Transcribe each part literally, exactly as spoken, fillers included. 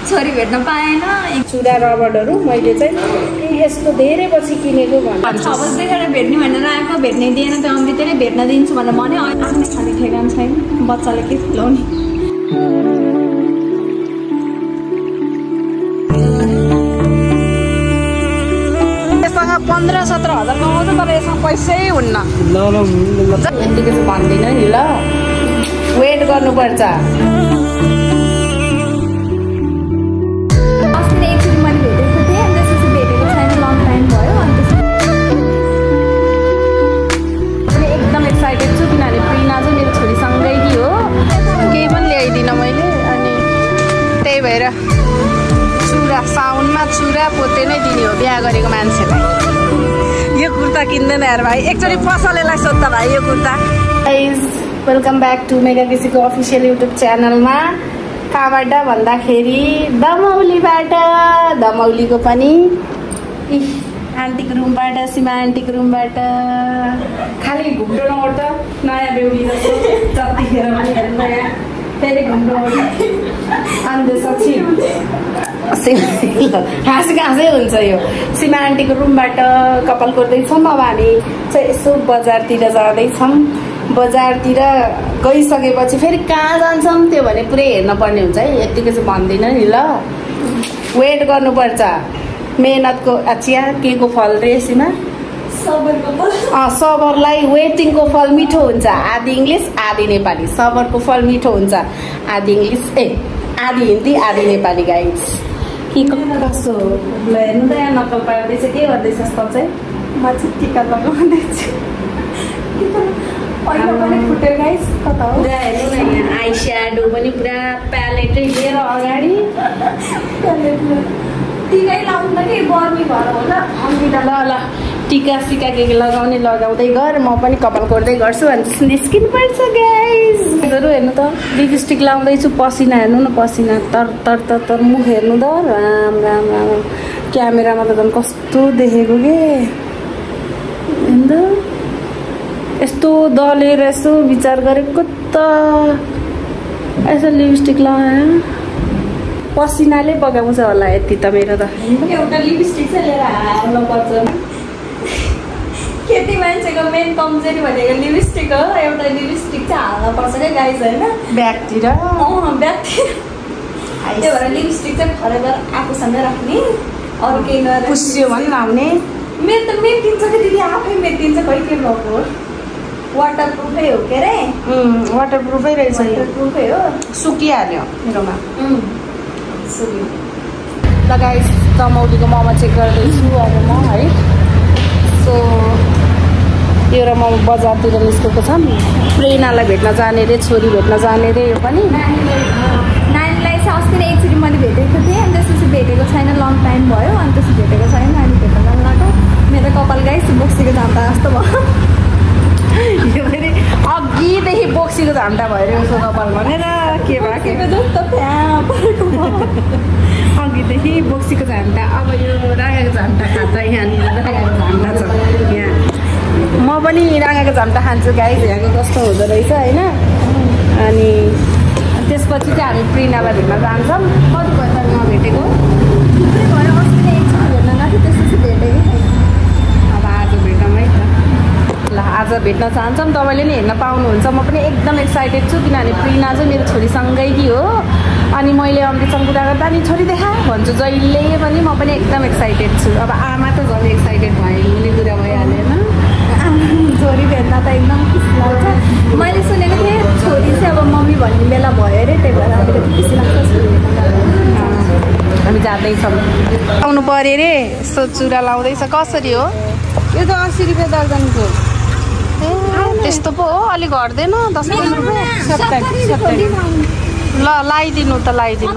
छोरी भेट्न पाएन। चुरा रबरहरू मैले चाहिँ यस्तो धेरै पछि किनेको भन्छु। छ बजीदेखि भेट्ने भनेर आएको, भेट्नै दिएन। त्यो अमृतले भेट्न दिन्छु भनेर भन्यो। आफ्नै खाने ठेगान छैन, बच्चाले के खुलाउने। यससँग पन्ध्र सत्र हजार कमाउँछ तर यसमा पैसै हुन्न। यतिको चाहिँ भन्दिनँ नि ल, वेट गर्नुपर्छ। चुरा साउनमा चुरा पोते नै दिने हो बिहा गरेको मान्छेलाई। यो कुर्ता किन्दैन यार भाइ, एकचोटि पसलेलाई सोध्दा भाइ यो kurta. Guys welcome back to mega केसीको अफिसियल युट्युब च्यानलमा। कहाँबाट भन्दाखेरि दमौलीबाट। दमौलीको पनि आन्टीको रुमबाट, सीमा आन्टीको रुमबाट। खालि घुम्टो नउठ नयाँ बेहुली जस्तो जतिखेर पनि हेर्नु यहाँ फेरि घुम्टो अन्त सची हाँसेको हाँसै हुन्छ। यो सीमा आन्टीको रुमबाट कपाल कोर्दैछौँ। अब हामी चाहिँ यसो बजारतिर जाँदैछौँ। बजारतिर गइसकेपछि फेरि कहाँ जान्छौँ त्यो भने पुरै हेर्न पर्ने हुन्छ है। यतिको चाहिँ भन्दिनँ नि ल, वेट गर्नुपर्छ। मेहनतको अचिया के को फल रे सीमा? सबरलाई वेटिङको फल मिठो हुन्छ। आधी इङ्ग्लिस आधी नेपाली। सबरको फल मिठो हुन्छ, आधी इङ्ग्लिस ए आधी हिन्दी आधी नेपाली। गाइज के कसो ल हेर्नु त यहाँ नक्कल पार्दैछ। के गर्दैछ जस्तो चाहिँ म चाहिँ टिका लगाउँदैछु। पनि फुट्यो गाइज कता हो पुरा हेर्नु न। यहाँ आई स्याडो पनि पुरा प्यालेटै लिएर अगाडि टिकै लाउनु कि गर्मी भएर होला। ल ल टिका सिका के के लगाउने लगाउँदै गर, म पनि कपाल कोर्दै गर्छु अनि निस्किनु पर्छ गाइज। हेर्नु त लिपस्टिक लाउँदैछु, पसिना हेर्नु न, पसिना तर तर तर तर मुख हेर्नु त राम राम राम। क्यामेरामा त झन् कस्तो देखेको के हेर्नु त। यस्तो दलेर यसो विचार गरेको त यसो लिपस्टिक लगाएर पसिनाले बगाउँछ होला यति त मेरो त। एउटा लिपस्टिक चाहिँ लिएर हाल्नु पर्छ। केटी मान्छेको मेन कमजोरी भनेको लिपस्टिक हो। एउटा लिपस्टिक चाहिँ हाल्नु पर्छ क्या गाइज होइन, ब्यागतिर। अँ ब्यागतिर। त्यो भएर लिपस्टिक चाहिँ फरेर आफूसँगै राख्ने, अरू केही गरेर पुस्यो भने लाउने। मेरो त मेटिन्छ कि दिदी, आफै मेटिन्छ। खै के भएको वाटर प्रुफै हो के अरे? वाटर प्रुफै रहेछ। वाटर प्रुफै हो, सुकिहाल्यो मेरोमा। सुक्यो ल गाइस दमौलीको मोमो चेक गर्दैछु अब म है। सो यो र म बजारतिर निस्केको छौँ। प्रेरणालाई भेट्न जाने रे, छोरी भेट्न जाने रे। यो पनि नानीलाई चाहिँ अस्ति नै एकचोटि मैले भेटेको थिएँ अनि त्यसपछि भेटेको छैन, लङ टाइम भयो। अनि त्यसपछि भेटेको छैन, नानी भेट्न जानु लाग्यो। मेरो कपाल गाइस बोक्सीको झाम्टा जस्तो भयो। यो फेरि अघिदेखि बोक्सीको झाम्टा भएर उसको कपाल भनेर के भयो के जस्तो त्यहाँ अघिदेखि बोक्सीको झाम्टा। अब यो राँगाको झाम्टा खान्छ, यहाँनिर राँगाको झाम्टा छ यहाँ। म पनि राँगाको झाम्टा खान्छु गाइस, यहाँको कस्तो हुँदो रहेछ होइन। अनि त्यसपछि चाहिँ हामी प्रेरणालाई भेट्न जान्छौँ। कति भयो त नभेटेको? थुप्रै भयो, अस्ति नै एकचोटि भेट्न गएको त्यसपछि भेटेँ। अब आज भेटौँ है त। ल आज भेट्न चाहन्छौँ, तपाईँले नि हेर्न पाउनुहुन्छ। म पनि एकदम एक्साइटेड छु किनभने प्रेरणा चाहिँ मेरो छोरीसँगै कि हो। अनि मैले अमृतसँग कुरा गर्दा नि छोरी देखा भन्छु जहिले पनि। म पनि एकदम एक्साइटेड छु। अब आमा त झन् एक्साइटेड भयो, हुने कुरा भइहाल्यो होइन। छोरी भेट्न त एकदम खुसी लाग्छ। मैले सुनेको थिएँ छोरी चाहिँ अब मम्मी भन्ने बेला भयो अरे, त्यही भएर अलिकति खुसी लाग्छ छोरी भेट्न। हामी जाँदैछौँ, आउनु पऱ्यो अरे। यस्तो चुरा लाउँदैछ, कसरी हो यो त? असी रुपियाँ दर्जनको। ए त्यस्तो पो हो, अलिक घट्दैन? दस पन्ध्र रुपियाँ सत्तर सत्तर। ल लगाइदिनु त लगाइदिनु।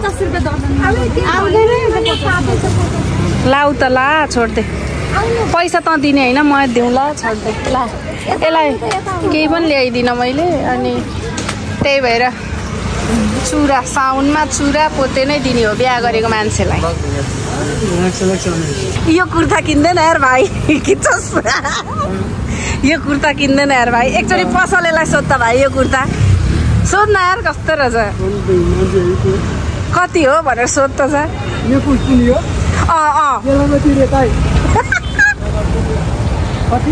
लाउ त ला छोड्दे, पैसा त दिने होइन म दिउँ। ल छोड्दे ल, यसलाई केही पनि ल्याइदिनँ मैले। अनि त्यही भएर चुरा साउनमा चुरा पोते नै दिने हो बिहा गरेको मान्छेलाई। यो कुर्ता किन्दैन यार भाइ, खिच्चोस्। यो कुर्ता किन्दैन यार भाइ, एकचोटि पसलेलाई सोध्दा भाइ यो कुर्ता सोध्न यार कस्तो रहेछ। कति हो भनेर सोध्छ छ यो कुन यो अँ अँ बेलामा तिरे ताई कति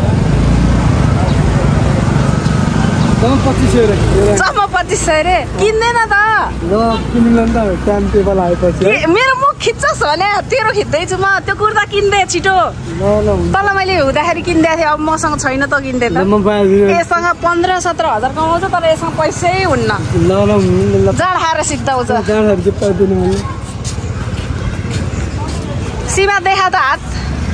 जम्मा पच्चिस सय रे जम्मा पच्चिस सय रे किन्दैन त ल किन्नु नि त टाइम टेबल आएपछि मेरो मुख खिच्छस् भने तेरो खिच्दैछु म त्यो कुर्ता किन्दे छिटो ल ल तल मैले हुँदाखेरि किन्दै थिएँ अब मसँग छैन त किन्दै त म पाइदिनु यससँग पन्ध्र सत्र हजार कमाउँछ तर यससँग पैसै हुन्न ल ल जाँड खाएर सिक्दाउँछ जाँडहरू चाहिँ पाइदिनु मैले सीमा देखा त हात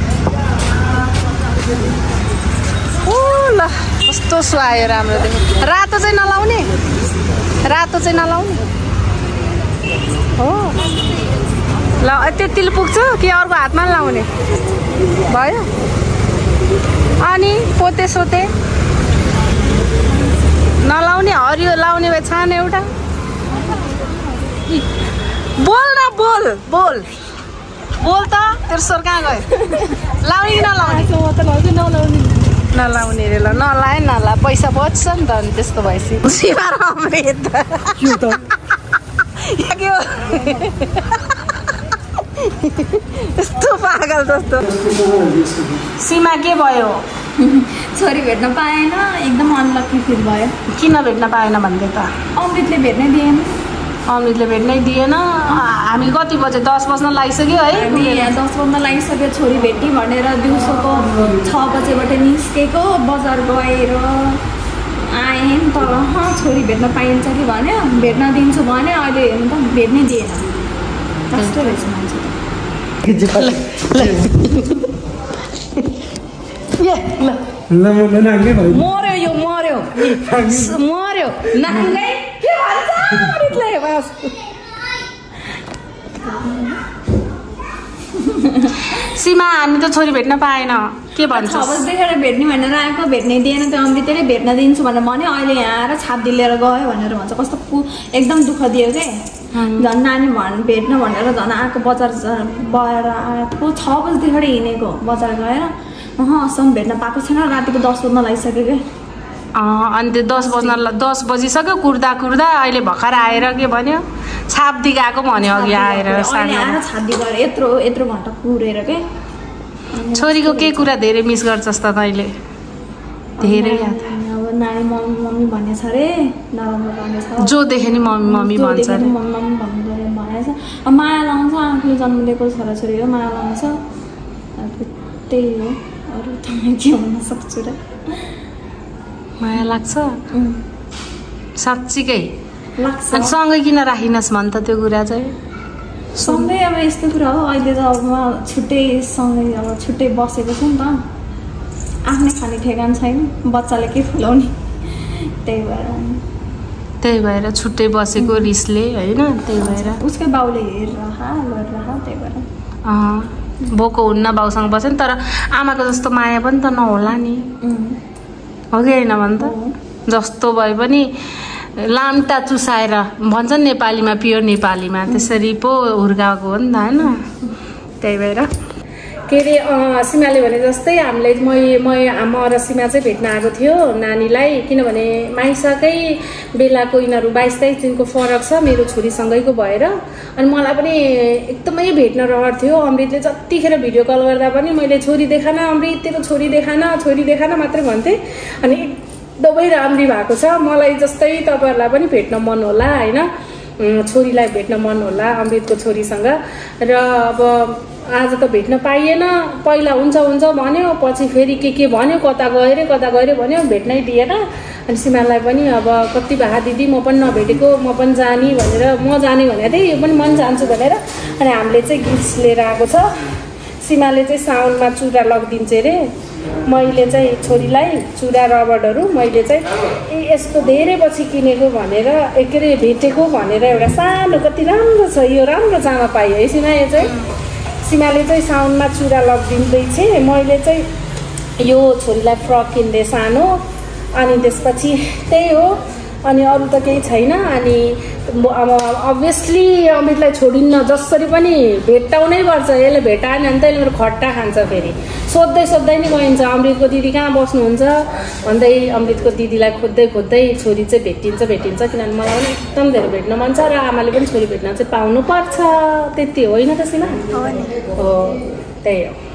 ओ ल कस्तो सुहायो राम्रो देखो रातो चाहिँ नलाउने रातो चाहिँ नलाउने हो ल त्यतिले पुग्छ कि अर्को हातमा लाउने भयो अनि पोते सोते नलाउने हरियो लाउने भए छान एउटा बोल न बोल बोल बोल त तेरो स्वर कहाँ गयो लाउने कि नलाउने नलाउने रे ल नलाए नला पैसा बच्छ नि त अनि त्यस्तो भएपछि सीमा र अमृत के हो यस्तो पागल जस्तो सीमा के भयो छोरी भेट्न पाएन एकदम अनलकी फिल भयो किन भेट्न पाएन भन्दै त अमृतले भेट्नै दिएन अमृतले भेट्नै दिएन हामी कति बजे दस बज्न लागिसक्यो है दस बज्न लागिसक्यो छोरी भेटी भनेर दिउँसोको छ बजेबाट निस्केको बजार गएर आएँ तर छोरी भेट्न पाइन्छ कि भन्यो भेट्न दिन्छु भने अहिले हेर्नु त भेट्नै दिएन कस्तो रहेछ मान्छे मर्यो यो मर्यो मर्यो नाङ्गै के भन्छ अमृतले बस सीमा हामी त छोरी भेट्न पाएन के भन्छ छ बजीदेखि भेट्ने भनेर आएको भेट्नै दिएन त्यो अमृतले भेट्न दिन्छु भनेर भन्यो अहिले यहाँ आएर छाप लिएर गयो भनेर भन्छ कस्तो पु एकदम दुःख दियो के झन् नानी भन् भेट्न भनेर झन् आएको बजार गएर आएको छ बजीदेखि हिँडेको बजार गएर अह असम्म भेट्न पाएको छैन रातिको दस बज्न लागिसक्यो क्या अनि त्यो दस बज्न दस बजिसक्यो कुर्दा कुर्दा अहिले भर्खर आएर के भन्यो छापदी गएको भन्यो अघि आएर आएर छापदी गएर यत्रो यत्रो घन्टा कुरेर के छोरीको के कुरा धेरै मिस गर्छस् त तैँले धेरै याद अब नानी मम्मी मम्मी भनेछ अरे नराम्रो भनेछ जो देखे नि मम्मी मम्मी भन्छ अरे मम्मी मम्मी भन्नु भनेछ अब माया लाउँछ आफूले जन्म दिएको छोराछोरी हो माया लाउँछ त्यही हो अरू त म के भन्न सक्छु र माया लाग्छ साँच्चीकै लाग्छ अनि सँगै किन राखिनस् भन् त त्यो कुरा चाहिँ सँगै अब यस्तो कुरा हो अहिले त अब म छुट्टै सँगै अब छुट्टै बसेको छु नि त आफ्नै खाने ठेगान छैन बच्चाले के फुलाउने त्यही भएर त्यही भएर छुट्टै बसेको रिसले होइन त्यही भएर उसकै बाउले हेरेर गरेर त्यही भएर भोको हुन्न बाउसँग बस्यो नि तर आमाको जस्तो माया पनि त नहोला नि हो कि होइन भन् त जस्तो भए पनि लाम्टा चुसाएर भन्छन् नेपालीमा प्योर नेपालीमा त्यसरी पो हुर्काएको हो नि त होइन त्यही भएर के अरे सीमाले भने जस्तै हामीलाई म म र सीमा चाहिँ भेट्न आएको थियो नानीलाई किनभने माइसकै बेलाको यिनीहरू बाइस तेइस दिनको फरक छ मेरो छोरीसँगैको भएर अनि मलाई पनि एकदमै भेट्न रहर थियो अमृतले जतिखेर भिडियो कल गर्दा पनि मैले छोरी देखान अमृत तेरो छोरी देखान छोरी देखान मात्रै भन्थेँ अनि एकदमै राम्री भएको छ मलाई जस्तै तपाईँहरूलाई पनि भेट्न मन होला होइन छोरीलाई भेट्न मन होला अमृतको छोरीसँग र अब आज त भेट्न पाइएन पहिला हुन्छ हुन्छ भन्यो पछि फेरि के के भन्यो कता गएर कता गएर भन्यो भेट्नै दिएन अनि सीमालाई पनि अब कति भए दिदी म पनि नभेटेको म पनि जाने भनेर म जाने भनेको थिएँ यो पनि मन जान्छु भनेर अनि हामीले चाहिँ गिफ्ट लिएर आएको छ सीमाले चाहिँ साउनमा चुरा लगिदिन्छ अरे मैले चाहिँ छोरीलाई चुरा रबरहरू मैले चाहिँ यस्तो धेरै पछि किनेको भनेर के अरे भेटेको भनेर एउटा सानो कति राम्रो छ यो राम्रो जामा पाएँ है सीमा यो चाहिँ सीमाले चाहिँ साउनमा चुरा लगिदिँदैछ मैले चाहिँ यो छोरीलाई फ्रक किन्दे सानो अनि त्यसपछि त्यही हो अनि अरू त केही छैन। अनि अब अभियसली अमृतलाई छोडिन्न, जसरी पनि भेट्टाउनै पर्छ। यसले भेटाएन भने त यसले मेरो खट्टा खान्छ। फेरि सोध्दै सोध्दै नि गइन्छ अमृतको दिदी कहाँ बस्नुहुन्छ भन्दै, अमृतको दिदीलाई खोज्दै खोज्दै छोरी चाहिँ भेटिन्छ भेटिन्छ किनभने मलाई पनि एकदम धेरै भेट्न मन छ र आमाले पनि छोरी भेट्न चाहिँ पाउनुपर्छ। त्यति होइन त सीमा? हो, त्यही हो।